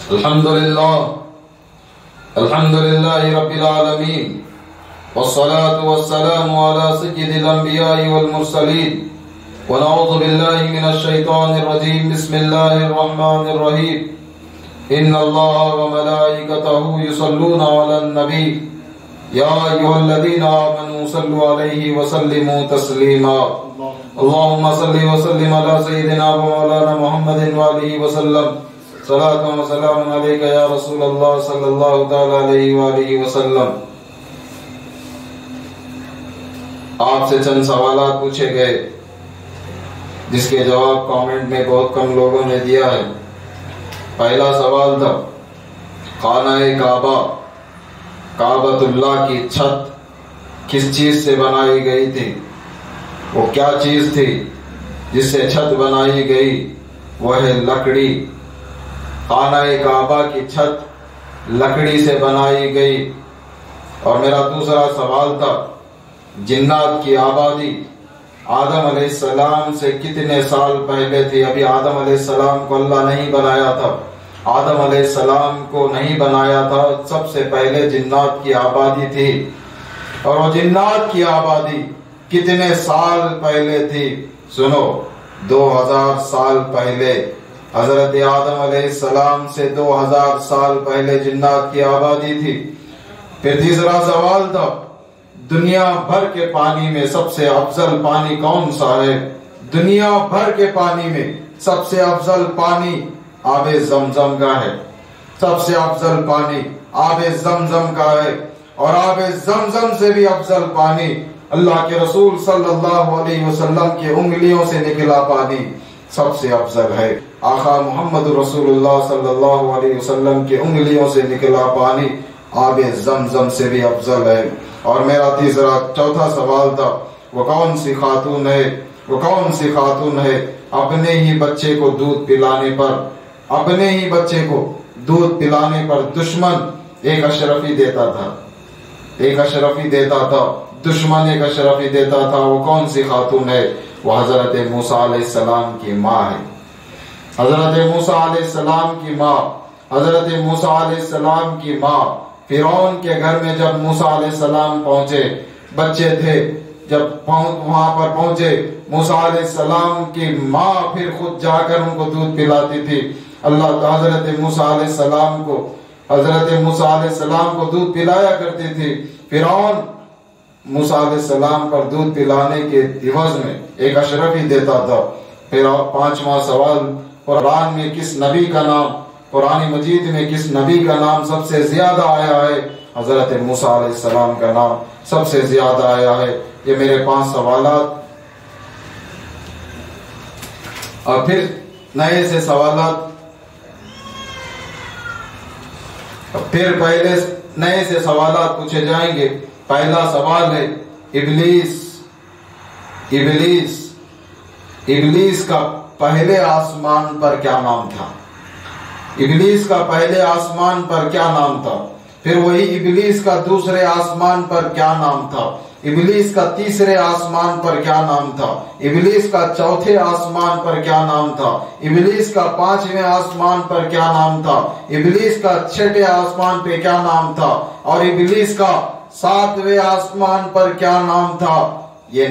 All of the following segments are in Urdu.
الحمد لله رب العالمين والصلاة والسلام على سيد الأنبياء والمرسلين ونعوذ بالله من الشيطان الرجيم بسم الله الرحمن الرحيم إن الله وملائكته يصلون على النبي يا أيها الذين آمنوا صلوا عليه وسلموا تسليما اللهم صل وسلم على سيدنا ومولانا محمد وآله وسلم صلاة و سلام علیکہ یا رسول اللہ صلی اللہ تعالی علیہ وآلہ وسلم۔ آپ سے چند سوالات پوچھے گئے جس کے جواب کامنٹ میں بہت کم لوگوں نے دیا ہے۔ پہلا سوال تھا خانہ کعبہ کعبۃ اللہ کی چھت کس چیز سے بنائی گئی تھی؟ وہ کیا چیز تھی جس سے چھت بنائی گئی؟ وہ ہے لکڑی۔ خانہ کعبہ کی چھت لکڑی سے بنائی گئی۔ اور میرا دوسرا سوال تھا جنات کی آبادی آدم علیہ السلام سے کتنے سال پہلے تھی؟ ابھی آدم علیہ السلام کو اللہ نہیں بنایا تھا، آدم علیہ السلام کو نہیں بنایا تھا، سب سے پہلے جنات کی آبادی تھی۔ اور وہ جنات کی آبادی کتنے سال پہلے تھی؟ سنو، 2000 سال پہلے حضرت آدم علیہ السلام سے 2000 سال پہلے جنات کی آبادی تھی۔ پھر تیسرا سوال تھا دنیا بھر کے پانی میں سب سے افضل پانی کون سا ہے؟ دنیا بھر کے پانی میں سب سے افضل پانی آب زمزم کا ہے۔ سب سے افضل پانی آب زمزم کا ہے، اور آب زمزم سے بھی افضل پانی اللہ کے رسول صلی اللہ علیہ وسلم کے انگلیوں سے نکلا پانی سب سے افضل ہے۔ آقا محمد رسول اللہ صلی اللہ علیہ وسلم کے انگلیوں سے نکلا پانی آب زمزم سے بھی افضل ہے۔ اور میرا چوتھا سوال تھا وہ کون سی خاتون ہے اپنے ہی بچے کو دودھ پلانے پر دشمن ایک اشرفی دیتا تھا، دشمن ایک اشرفی دیتا تھا؟ وہ کون سی خاتون ہے؟ وہ حضرت موسیٰ علیہ السلام کی ماں ہے۔ حضرت موسیٰ علیہ السلام کی ماں فرعون کے گھر میں جب موسیٰ علیہ السلام پہنچے، بچے تھے، جب وہاں پر پہنچے موسیٰ علیہ السلام کی ماں پھر خود جا کر ان کو دودھ پلاتی تھی۔ اللہ حضرت موسیٰ علیہ السلام کو دودھ پلایا کرتی تھی۔ فرعون موسیٰ علیہ السلام پر دودھ پلانے کے عوض میں ایک اشرفی دیتا تھا۔ پھر پانچواں سوال قرآن مجید میں کس نبی کا نام سب سے زیادہ آیا ہے؟ حضرت موسیٰ علیہ السلام کا نام سب سے زیادہ آیا ہے۔ یہ میرے 5 سوالات، اور پھر نئے سے سوالات، نئے سے سوالات پوچھے جائیں گے۔ پہلا سوال ہے ابلیس کا پہلے آسمان پر کیا نام تھا؟ ابلیس کا پہلے آسمان پر کیا نام تھا؟ پھر وہی ابلیس کا دوسرے آسمان پر کیا نام تھا؟ ابلیس کا تیسرے آسمان پر کیا نام تھا؟ ابلیس کا چوتھے آسمان پر کیا نام تھا؟ ابلیس کا 5ویں آسمان پر کیا نام تھا؟ ابلیس کا 6ٹھے آسمان پہ کیا نام تھا؟ اور ابلیس کا 7ویں آسمان پر کیا نام تھا؟ یہ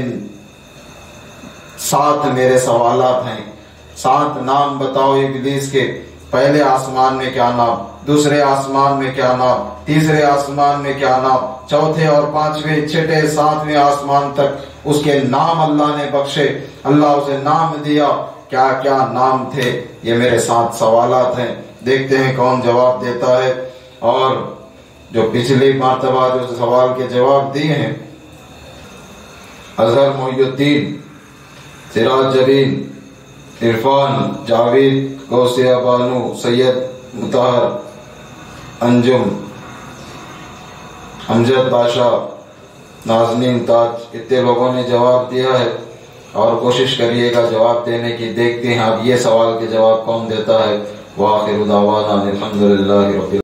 7 میرے سوالات ہیں۔ 7 نام بتاؤ ابلیس کے۔ پہلے آسمان میں کیا نام، دوسرے آسمان میں کیا نام، تیسرے آسمان میں کیا نام، چوتھے اور 5ویں 6ٹھے 7ویں آسمان تک اس کے نام اللہ نے بخشے، اللہ اسے نام دیا، کیا کیا نام تھے؟ یہ میرے 7 سوالات ہیں، دیکھتے ہیں کون جواب دیتا ہے۔ اور جو پچھلی مرتبہ جو سوال کے جواب دیے ہیں، اظہر محی الدین، سراج جبین، عرفان، جاوید، غوثیہ بانو، سید مطہر، انجم، امجد بادشاہ، نازنین تاج، اتنے لوگوں نے جواب دیا ہے، اور کوشش کریے گا جواب دینے کی۔ دیکھتے ہیں اب یہ سوال کے جواب کون دیتا ہے۔ وآخر دعوانا الحمدللہ رب